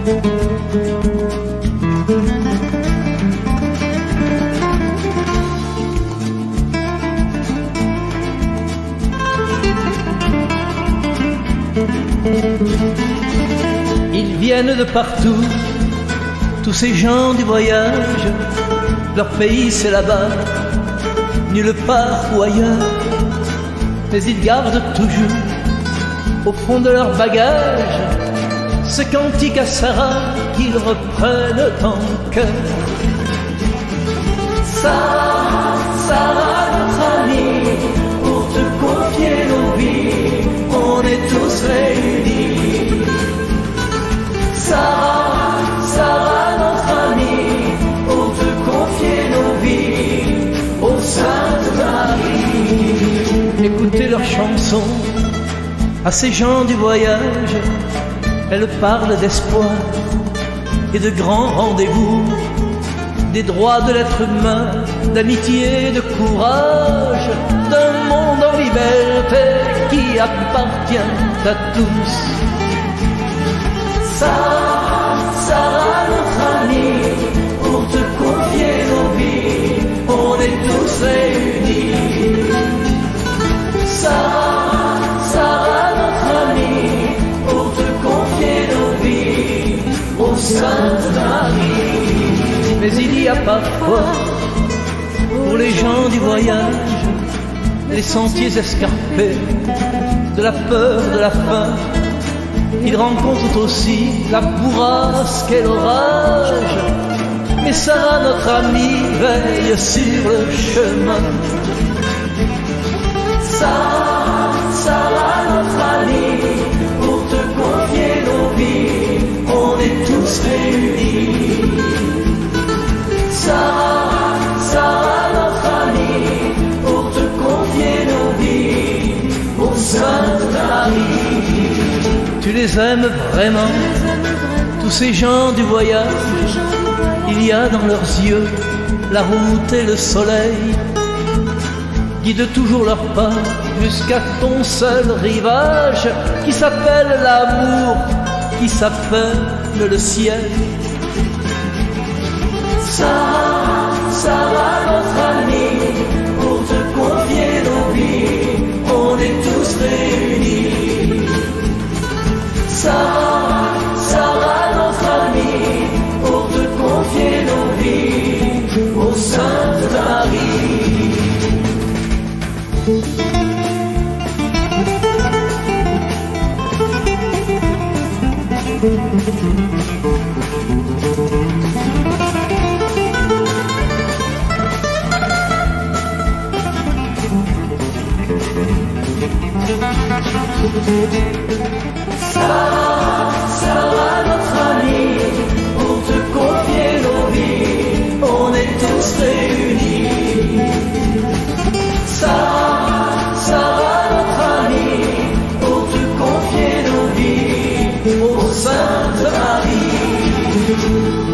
Ils viennent de partout, tous ces gens du voyage. Leur pays c'est là-bas, nulle part ou ailleurs. Mais ils gardent toujours, au fond de leur bagage, ce cantique à Sarah qu'ils reprennent en cœur. Sarah, Sarah, notre amie, pour te confier nos vies, on est tous réunis. Sarah, Sarah, notre amie, pour te confier nos vies, ô Sainte Marie. Écoutez leurs chansons, à ces gens du voyage, elles parlent d'espoir et de grands rendez-vous, des droits de l'être humain, d'amitié, de courage, d'un monde en liberté qui appartient à tous. Sarah, Sarah, notre amie, pour te confier nos vies, on est tous réunis. Sarah, Sarah, notre amie, pour te confier nos vies, ô Sainte Marie. Mais il y a parfois, pour les gens du voyage, les sentiers escarpés, de la peur, de la faim. Ils rencontrent aussi la bourrasque et l'orage. Mais Sarah, notre amie, veille sur le chemin. Sarah, Sarah, notre amie, pour te confier nos vies, on est tous réunis. Sarah, Sarah, notre amie, pour te confier nos vies, ô Sainte Marie. Tu les aimes vraiment, tous ces gens du voyage. Il y a dans leurs yeux la route et le soleil. Guide toujours leurs pas jusqu'à ton seul rivage, qui s'appelle l'amour, qui s'appelle le ciel. Sarah, Sarah, notre amie, pour te confier nos vies, on est tous réunis. Sarah, Sarah, notre amie, pour te confier nos vies, ô Sainte Marie. Sarah, Sarah, notre amie, pour te confier nos vies, on est tous réunis. Sarah, Sarah, notre amie, pour te confier nos vies, ô Sainte Marie.